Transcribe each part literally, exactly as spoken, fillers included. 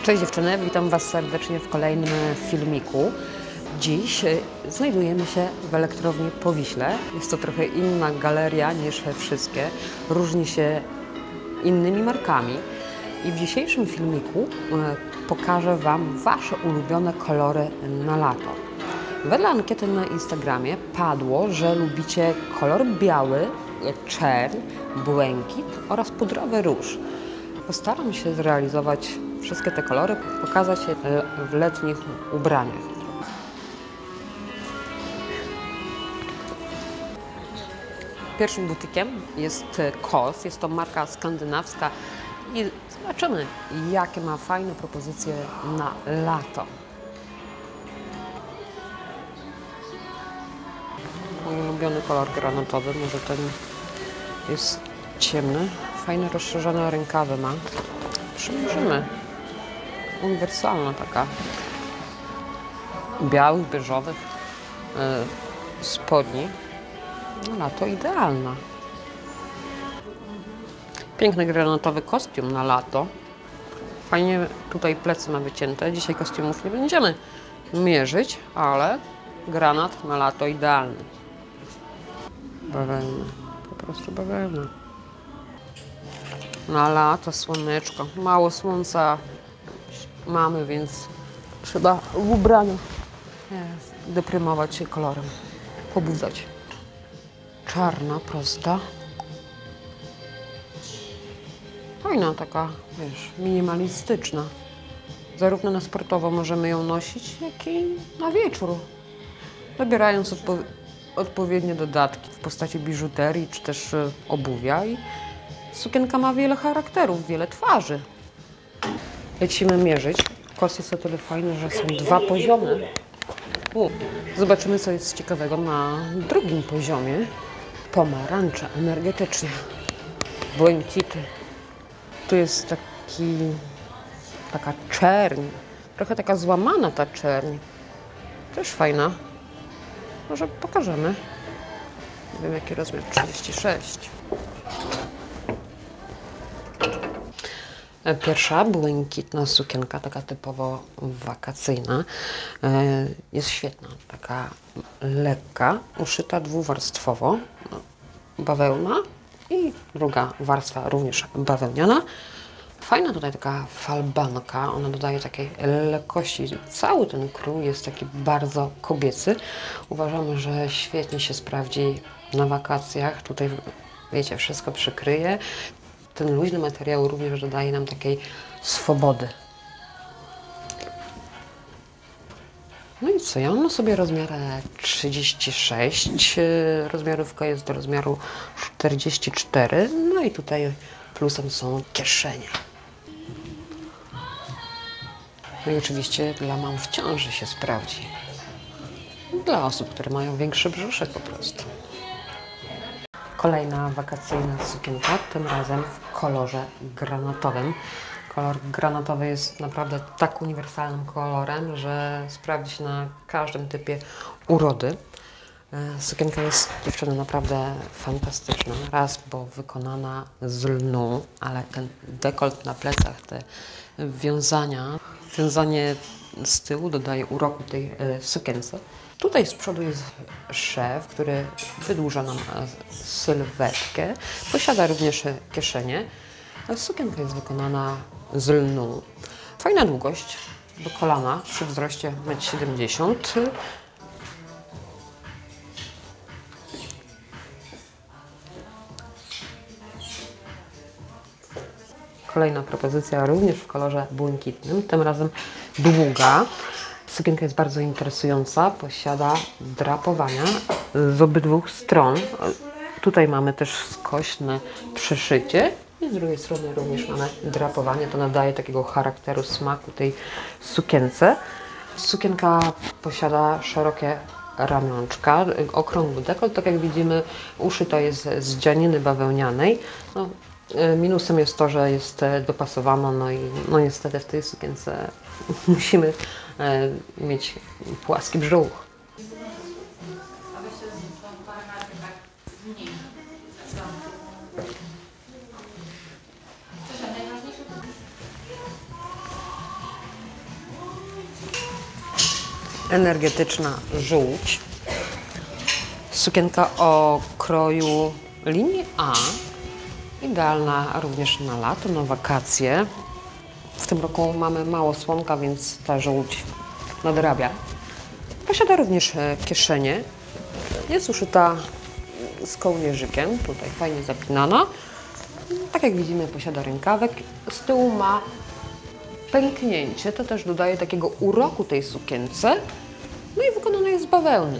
Cześć dziewczyny, witam Was serdecznie w kolejnym filmiku. Dziś znajdujemy się w elektrowni Powiśle. Jest to trochę inna galeria niż wszystkie. Różni się innymi markami. I w dzisiejszym filmiku pokażę Wam Wasze ulubione kolory na lato. Wedle ankiety na Instagramie padło, że lubicie kolor biały, czerń, błękit oraz pudrowy róż. Postaram się zrealizować wszystkie te kolory, pokazać je w letnich ubraniach. Pierwszym butikiem jest Kos, jest to marka skandynawska i zobaczymy, jakie ma fajne propozycje na lato. Mój ulubiony kolor granatowy, może ten jest ciemny, fajne rozszerzone rękawy ma. Przymierzymy. Uniwersalna taka. Białych, beżowych yy, spodni. No lato idealna. Piękny granatowy kostium na lato. Fajnie tutaj plecy ma wycięte. Dzisiaj kostiumów nie będziemy mierzyć, ale granat na lato idealny. Bawełna. Po prostu bawełna. Na lato słoneczko. Mało słońca mamy, więc trzeba w ubraniu deprymować się kolorem. Pobudzać. Czarna, prosta. Fajna taka, wiesz, minimalistyczna. Zarówno na sportowo możemy ją nosić, jak i na wieczór. Dobierając odpo odpowiednie dodatki w postaci biżuterii, czy też obuwia. I sukienka ma wiele charakterów, wiele twarzy. Lecimy mierzyć. Kos jest o tyle fajny, że są dwa poziomy. U, zobaczymy, co jest ciekawego na drugim poziomie. Pomarańcze, energetycznie. Błękity. Tu jest taki, taka czerń. Trochę taka złamana ta czerń. Też fajna. Może pokażemy. Nie wiem, jaki rozmiar. trzydzieści sześć. Pierwsza błękitna sukienka, taka typowo wakacyjna, jest świetna, taka lekka, uszyta dwuwarstwowo, bawełna i druga warstwa również bawełniana. Fajna tutaj taka falbanka, ona dodaje takiej lekkości. Cały ten krój jest taki bardzo kobiecy. Uważamy, że świetnie się sprawdzi na wakacjach. Tutaj, wiecie, wszystko przykryje. Ten luźny materiał również dodaje nam takiej swobody. No i co? Ja mam na sobie rozmiar trzydzieści sześć, rozmiarówka jest do rozmiaru czterdzieści cztery, no i tutaj plusem są kieszenie. No i oczywiście dla mam w ciąży się sprawdzi. Dla osób, które mają większy brzuszek po prostu. Kolejna wakacyjna sukienka, tym razem w kolorze granatowym. Kolor granatowy jest naprawdę tak uniwersalnym kolorem, że sprawdzi się na każdym typie urody. Sukienka jest, dziewczyny, naprawdę fantastyczna. Raz, bo wykonana z lnu, ale ten dekolt na plecach, te wiązania, wiązanie z tyłu dodaje uroku tej sukience. Tutaj z przodu jest szef, który wydłuża nam sylwetkę. Posiada również kieszenie. Sukienka jest wykonana z lnu. Fajna długość do kolana przy wzroście metr siedemdziesiąt. Kolejna propozycja również w kolorze błękitnym, tym razem długa. Sukienka jest bardzo interesująca, posiada drapowania z obydwu stron. Tutaj mamy też skośne przeszycie i z drugiej strony również mamy drapowanie. To nadaje takiego charakteru, smaku tej sukience. Sukienka posiada szerokie ramionczka, okrągły dekolt. Tak jak widzimy, uszyto jest z dzianiny bawełnianej. No, minusem jest to, że jest dopasowana, no i no niestety w tej sukience musimy e, mieć płaski brzuch. energetyczna żółć. Sukienka o kroju linii A. Idealna również na lato, na wakacje. W tym roku mamy mało słonka, więc ta żółć nadrabia. Posiada również kieszenię. Jest uszyta z kołnierzykiem, tutaj fajnie zapinana. Tak jak widzimy, posiada rękawek. Z tyłu ma pęknięcie, to też dodaje takiego uroku tej sukience. No i wykonana jest z bawełny.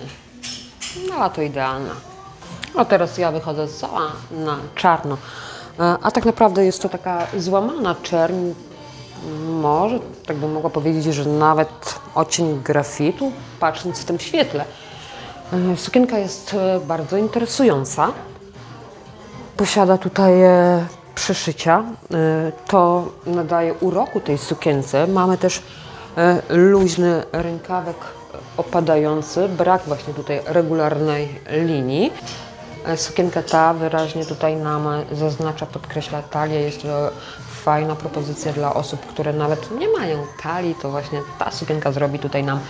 No a to idealna. A teraz ja wychodzę cała na czarno. A tak naprawdę jest to taka złamana czerń. Może, tak bym mogła powiedzieć, że nawet odcień grafitu, patrząc w tym świetle. Sukienka jest bardzo interesująca. Posiada tutaj przyszycia. To nadaje uroku tej sukience. Mamy też luźny rękawek opadający. Brak właśnie tutaj regularnej linii. Sukienka ta wyraźnie tutaj nam zaznacza, podkreśla talię. Jest to fajna propozycja dla osób, które nawet nie mają talii. To właśnie ta sukienka zrobi tutaj nam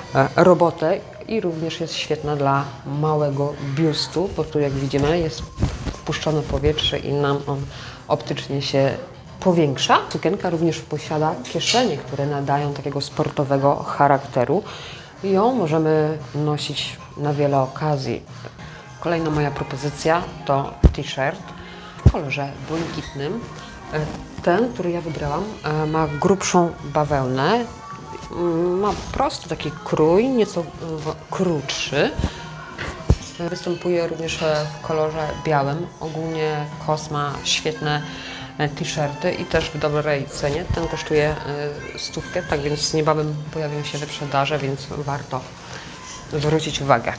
robotę i również jest świetna dla małego biustu, bo tu jak widzimy jest wpuszczone powietrze i nam on optycznie się powiększa. Sukienka również posiada kieszenie, które nadają takiego sportowego charakteru. I ją możemy nosić na wiele okazji. Kolejna moja propozycja to t-shirt w kolorze błękitnym. Ten, który ja wybrałam, ma grubszą bawełnę. Ma prosty taki krój, nieco krótszy. Występuje również w kolorze białym. Ogólnie Kos ma świetne t-shirty i też w dobrej cenie. Ten kosztuje stówkę, tak więc niebawem pojawią się wyprzedaże, więc warto zwrócić uwagę.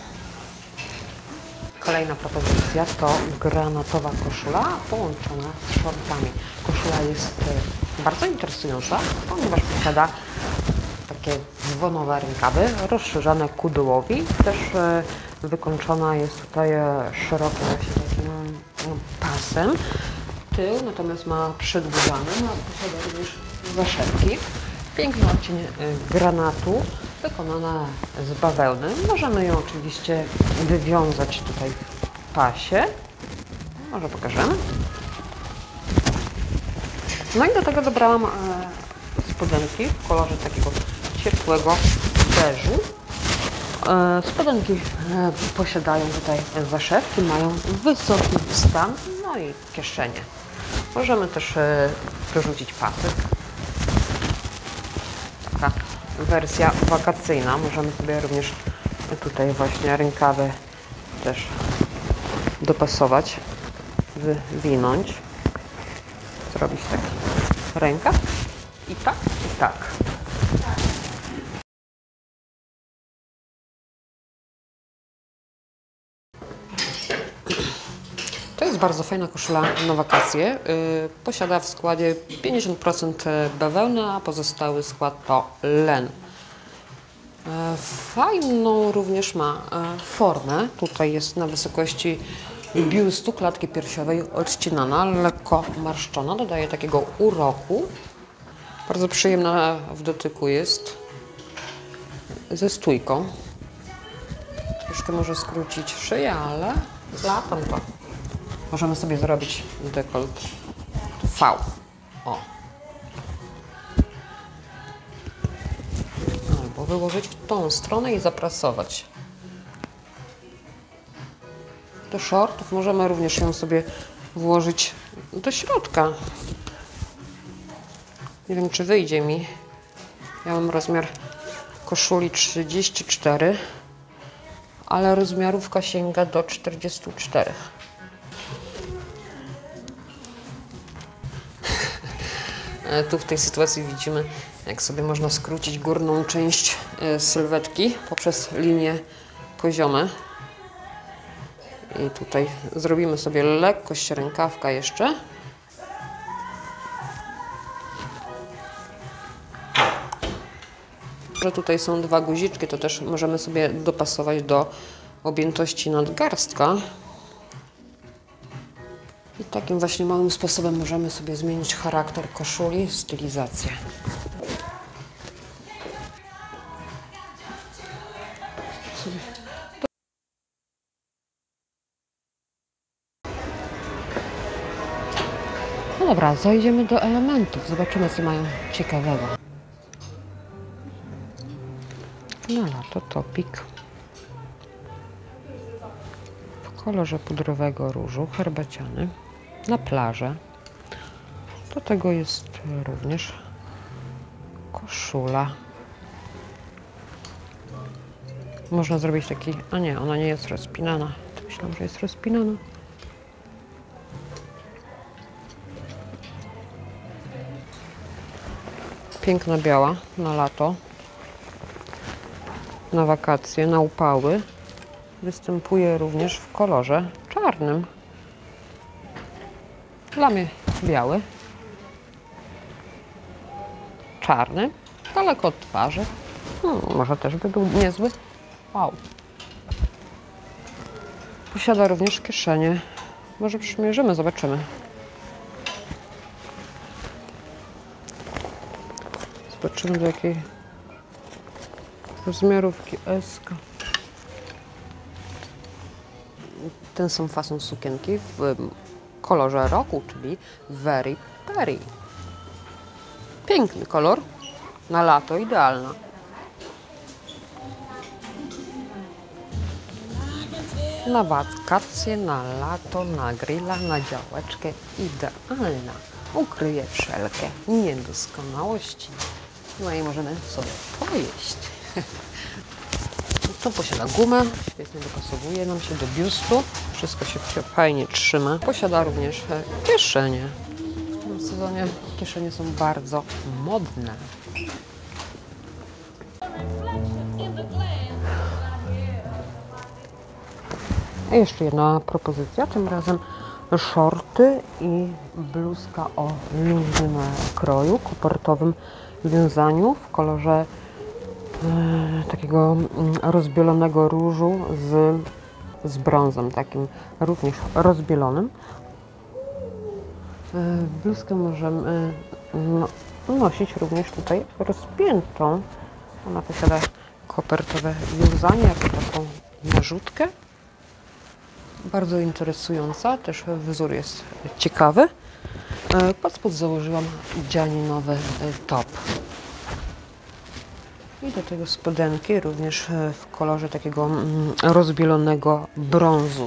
Kolejna propozycja to granatowa koszula połączona z shortami. Koszula jest bardzo interesująca, ponieważ posiada takie dzwonowe rękawy, rozszerzane ku dołowi. Też wykończona jest tutaj szerokim właśnie takim pasem. Tył natomiast ma przedłużany, ma posiada również zaszewki. Piękny odcień granatu, wykonana z bawełny. Możemy ją oczywiście wywiązać tutaj w pasie. Może pokażemy. No i do tego dobrałam spodenki w kolorze takiego ciepłego beżu. Spodenki posiadają tutaj zaszewki, mają wysoki stan, no i kieszenie. Możemy też wyrzucić pasek. Taka wersja wakacyjna. Możemy sobie również tutaj właśnie rękawy też dopasować, wywinąć, zrobić taki rękaw i tak, i tak. To jest bardzo fajna koszula na wakacje. Yy, posiada w składzie pięćdziesiąt procent bawełny, a pozostały skład to len. Yy, fajną również ma yy, formę. Tutaj jest na wysokości biustu, klatki piersiowej odcinana, lekko marszczona. Dodaje takiego uroku. Bardzo przyjemna w dotyku jest. Ze stójką. Troszkę może skrócić szyję, ale latem to możemy sobie zrobić dekolt V. O. Albo wyłożyć w tą stronę i zaprasować. Do shortów możemy również ją sobie włożyć do środka. Nie wiem, czy wyjdzie mi. Ja mam rozmiar koszuli trzydzieści cztery, ale rozmiarówka sięga do czterdziestu czterech. Tu w tej sytuacji widzimy, jak sobie można skrócić górną część sylwetki poprzez linie poziome. I tutaj zrobimy sobie lekkość rękawka jeszcze. Że tutaj są dwa guziczki, to też możemy sobie dopasować do objętości nadgarstka. I takim właśnie małym sposobem możemy sobie zmienić charakter koszuli, stylizację. sobie. No dobra, zajdziemy do elementów. Zobaczymy, co mają ciekawego. Na lato topik w kolorze pudrowego różu, herbaciany, na plażę. Do tego jest również koszula. Można zrobić taki... A nie, ona nie jest rozpinana. Myślałam, że jest rozpinana. Piękna biała na lato, na wakacje, na upały. Występuje również w kolorze czarnym. Dla mnie biały, czarny, daleko od twarzy. Hmm, może też by był niezły. Wow. Posiada również kieszenie. Może przymierzymy, zobaczymy. Zobaczymy, do jakiej rozmiarówki S. Ten sam fason sukienki w kolorze roku, czyli Very Berry. Piękny kolor, na lato idealna. Na wakacje, na lato, na grilla, na działeczkę idealna. Ukryje wszelkie niedoskonałości. No i możemy sobie pojeść. To posiada gumę, świetnie dopasowuje nam się do biustu. Wszystko się fajnie trzyma. Posiada również kieszenie. W tym sezonie kieszenie są bardzo modne. A jeszcze jedna propozycja, tym razem shorty i bluzka o luźnym kroju, kopertowym wiązaniu w kolorze e, takiego rozbielonego różu z, z brązem, takim również rozbielonym. E, bluzkę możemy no, nosić również tutaj rozpiętą. Ona posiada kopertowe wiązanie, jako taką narzutkę. Bardzo interesująca, też wzór jest ciekawy. Pod spód założyłam dzianinowy top. I do tego spodenki również w kolorze takiego rozbielonego brązu.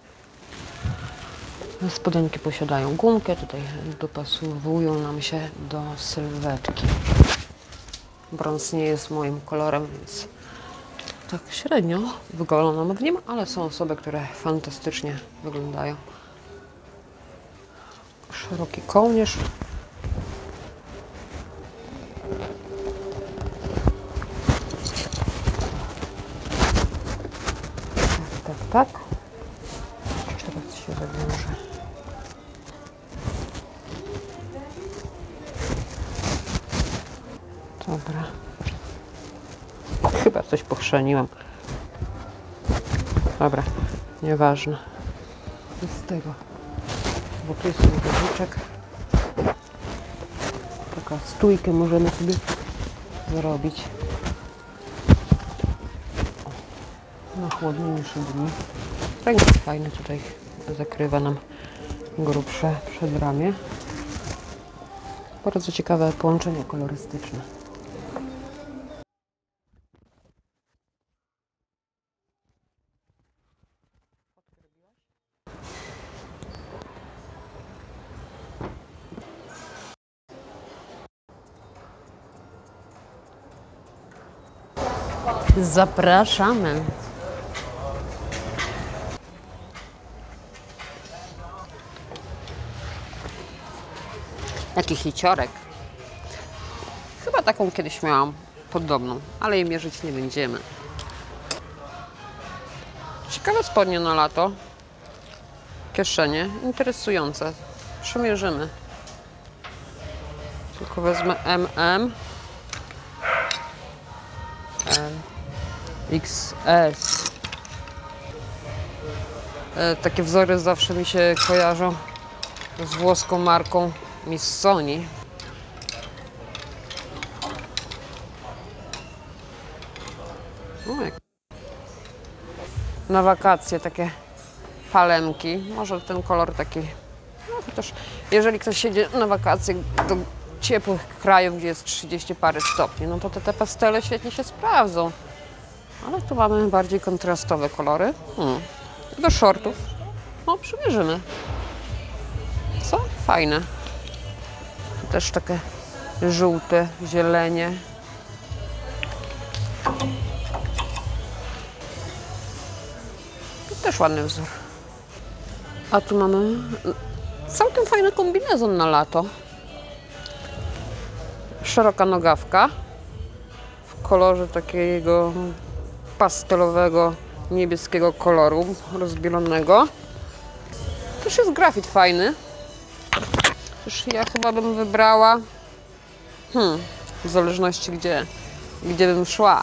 Spodenki posiadają gumkę, tutaj dopasowują nam się do sylwetki. Brąz nie jest moim kolorem, więc tak średnio wyglądam w nim, ale są osoby, które fantastycznie wyglądają. Szeroki kołnierz. Tak, tak, tak. Jeszcze raz się zawiąże. Dobra. Chyba coś pochrzaniłam. Dobra, nieważne. Z tego, bo tu jest guziczek. Taka stójkę możemy sobie zrobić na chłodniejsze dni. Rękaw fajny tutaj zakrywa nam grubsze przedramię. Bardzo ciekawe połączenie kolorystyczne. Zapraszamy. Jaki hiciorek. Chyba taką kiedyś miałam podobną, ale jej mierzyć nie będziemy. Ciekawe spodnie na lato. Kieszenie. Interesujące. Przymierzymy. Tylko wezmę M M. X S. E, takie wzory zawsze mi się kojarzą z włoską marką Missoni. O, jak na wakacje takie palemki. Może ten kolor taki, no chociaż jeżeli ktoś jedzie na wakacje do ciepłych krajów, gdzie jest trzydzieści parę stopni, no to te, te pastele świetnie się sprawdzą. Ale tu mamy bardziej kontrastowe kolory. Hmm. Do shortów, no przymierzymy. Co? Fajne. Tu też takie żółte, zielenie. Tu też ładny wzór. A tu mamy całkiem fajny kombinezon na lato. Szeroka nogawka w kolorze takiego pastelowego, niebieskiego koloru rozbielonego. Też jest grafit fajny. Też ja chyba bym wybrała, hmm, w zależności gdzie, gdzie bym szła.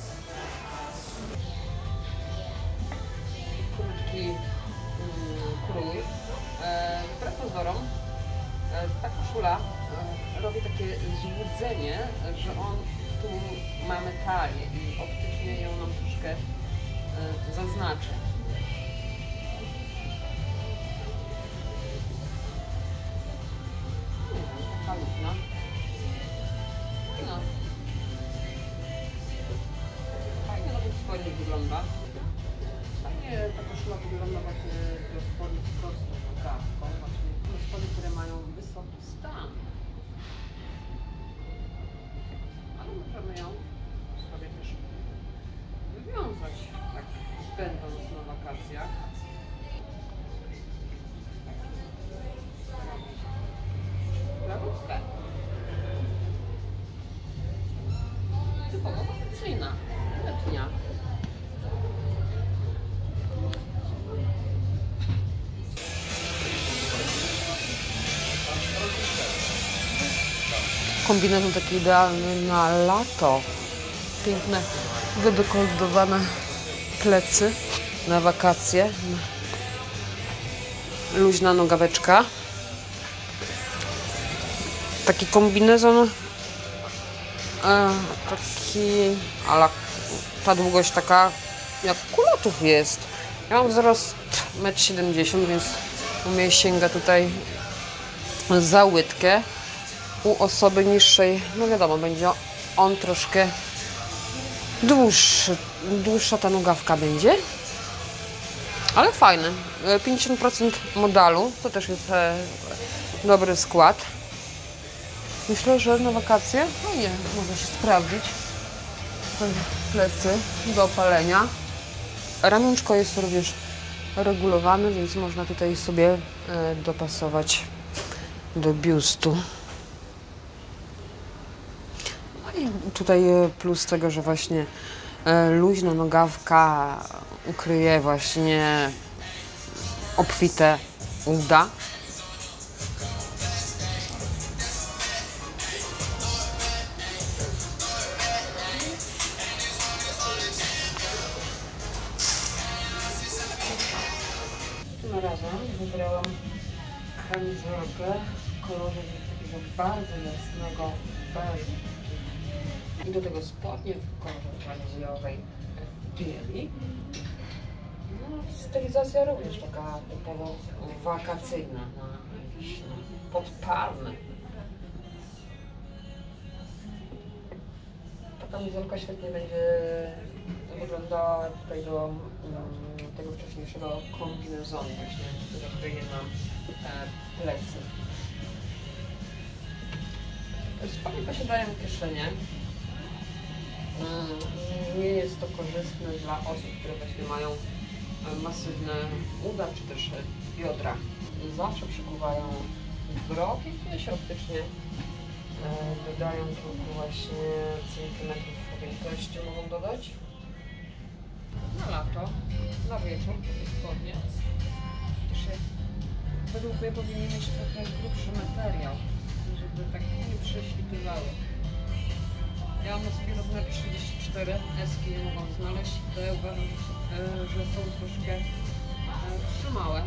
Krótki mm, krój. E, wbrew pozorom e, ta koszula e, robi takie złudzenie, że on tu mamy talię i optycznie ją nam troszkę e, zaznaczy. Lutna. No. Fajnie nawet spodnie wygląda. Fajnie ta koszula wygląda właśnie do spodni prosto nogawką. Właśnie do spodni, które mają wysoki stan. Ale możemy ją sobie też wywiązać, tak będąc na wakacjach. Bluzkę. Typowo wakacyjna, letnia. Kombinezon taki idealny na lato. Piękne, wydekoltowane plecy na wakacje. Luźna nogaweczka. Taki kombinezon, e, taki, ale ta długość taka jak kulotów jest. Ja mam wzrost metr siedemdziesiąt, więc u mnie sięga tutaj za łydkę. U osoby niższej, no wiadomo, będzie on troszkę dłuższy, dłuższa ta nogawka będzie. Ale fajny, pięćdziesiąt procent modalu, to też jest e, dobry skład. Myślę, że na wakacje fajnie może się sprawdzić. Plecy do opalenia. Ramionczko jest również regulowane, więc można tutaj sobie e, dopasować do biustu. No i tutaj plus tego, że właśnie e, luźna nogawka ukryje właśnie obfite uda. Tym razem wybrałam kamizelkę w kolorze takiego bardzo jasnego beżu i do tego spodnie w kolorze waniliowej bieli. No, stylizacja również taka typowo wakacyjna, na wiśnie, pod palmy. Ta kamizelka świetnie będzie wyglądała tutaj do um, tego wcześniejszego kombinezonu, właśnie, który kryje nam e, plecy. Spodnie posiadają kieszenie. Nie jest to korzystne dla osób, które właśnie mają masywne uda czy też biodra. Zawsze przykuwają wzrok i tutaj się optycznie dodają tylko właśnie centymetrów objętości mogą dodać. Na lato, na wieczór takie spodnie. Też według mnie powinny mieć trochę grubszy materiał, żeby tak nie prześwitywały. Ja mam na sobie rozmiar trzydzieści cztery, eski nie mogą znaleźć, to ja uważam, że są troszkę za małe.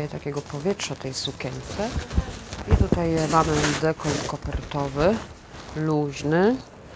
dodaje takiego powietrza tej sukience. I tutaj mamy dekolt kopertowy, luźny.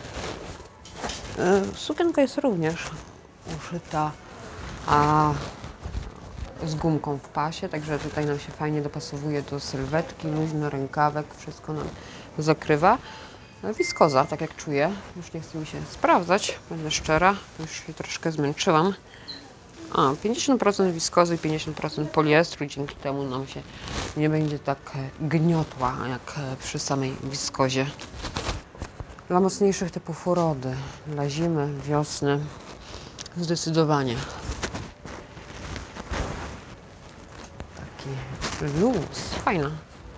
Sukienka jest również uszyta a z gumką w pasie, także tutaj nam się fajnie dopasowuje do sylwetki, luźny rękawek, wszystko nam zakrywa. Wiskoza, tak jak czuję, już nie chce mi się sprawdzać, będę szczera, już się troszkę zmęczyłam. A, pięćdziesiąt procent wiskozy i pięćdziesiąt procent poliestru, dzięki temu nam się nie będzie tak gniotła jak przy samej wiskozie. Dla mocniejszych typów urody, dla zimy, wiosny, zdecydowanie. Taki luz, fajna.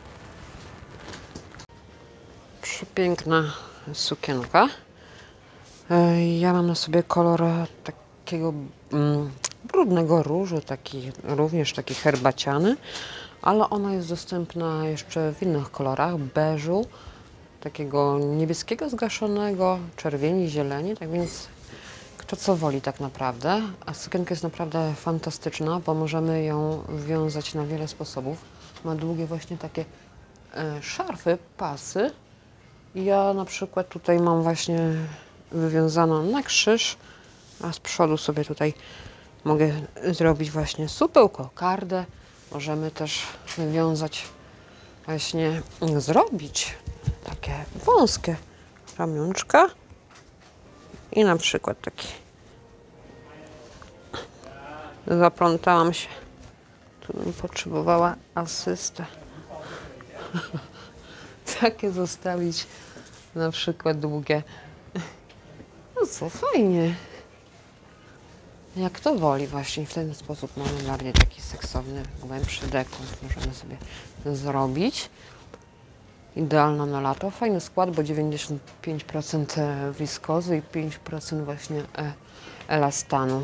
Przepiękna sukienka. Ja mam na sobie kolor takiego mm, brudnego różu, taki również taki herbaciany, ale ona jest dostępna jeszcze w innych kolorach, beżu, takiego niebieskiego zgaszonego, czerwieni, zieleni, tak więc kto co woli tak naprawdę. A sukienka jest naprawdę fantastyczna, bo możemy ją wiązać na wiele sposobów. Ma długie właśnie takie e, szarfy, pasy. Ja na przykład tutaj mam właśnie wywiązaną na krzyż, a z przodu sobie tutaj mogę zrobić właśnie supeł, kokardę. Możemy też wywiązać, właśnie zrobić takie wąskie ramionczka i na przykład taki zaplątałam się, tu bym potrzebowała asystę. Takie zostawić na przykład długie. No co, fajnie. Jak to woli właśnie, w ten sposób mamy bardziej taki seksowny, głębszy dekolt możemy sobie zrobić. Idealna na lato. Fajny skład, bo dziewięćdziesiąt pięć procent wiskozy i pięć procent właśnie elastanu.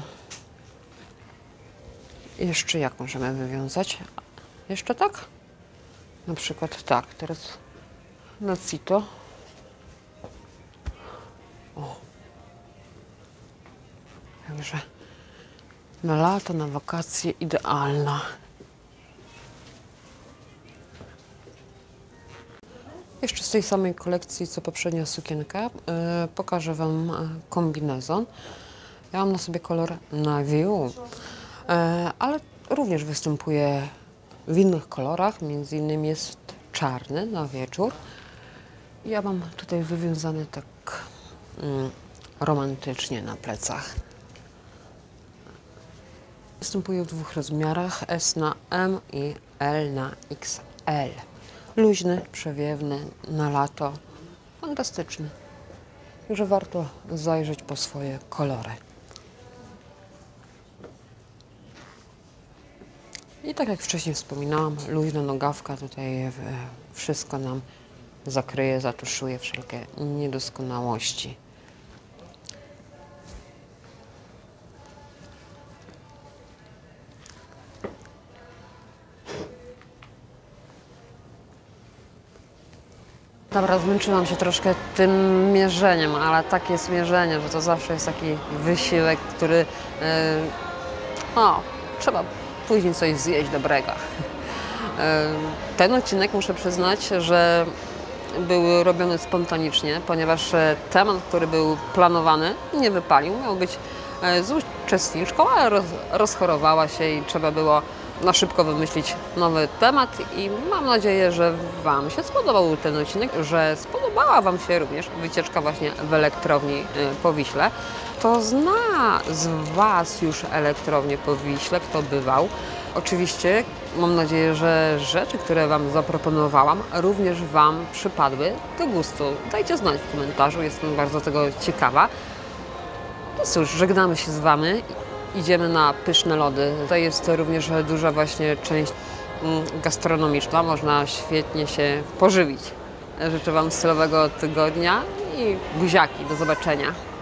Jeszcze jak możemy wywiązać? Jeszcze tak? Na przykład tak, teraz na sito. O. Także na lato, na wakacje idealna. Jeszcze z tej samej kolekcji, co poprzednia sukienka, yy, pokażę Wam kombinezon. Ja mam na sobie kolor navy, yy, ale również występuje w innych kolorach, między innymi jest czarny na wieczór. Ja mam tutaj wywiązany tak yy, romantycznie na plecach. Występuje w dwóch rozmiarach, S na M i L na X L. Luźny, przewiewny, na lato, fantastyczny. Także warto zajrzeć po swoje kolory. I tak jak wcześniej wspominałam, luźna nogawka tutaj wszystko nam zakryje, zatuszuje wszelkie niedoskonałości. Dobra, zmęczyłam się troszkę tym mierzeniem, ale takie jest mierzenie, że to zawsze jest taki wysiłek, który yy, no, trzeba później coś zjeść dobrego. Yy, ten odcinek, muszę przyznać, że był robiony spontanicznie, ponieważ temat, który był planowany, nie wypalił. Miał być z uczestniczką, ale roz, rozchorowała się i trzeba było na szybko wymyślić nowy temat i mam nadzieję, że Wam się spodobał ten odcinek, że spodobała Wam się również wycieczka właśnie w elektrowni po Wiśle. Kto zna z Was już elektrownię po Wiśle, kto bywał, oczywiście mam nadzieję, że rzeczy, które Wam zaproponowałam, również Wam przypadły do gustu. Dajcie znać w komentarzu, jestem bardzo tego ciekawa. No cóż, żegnamy się z Wami. Idziemy na pyszne lody. To jest również duża właśnie część gastronomiczna. Można świetnie się pożywić. Życzę Wam stylowego tygodnia i buziaki. Do zobaczenia.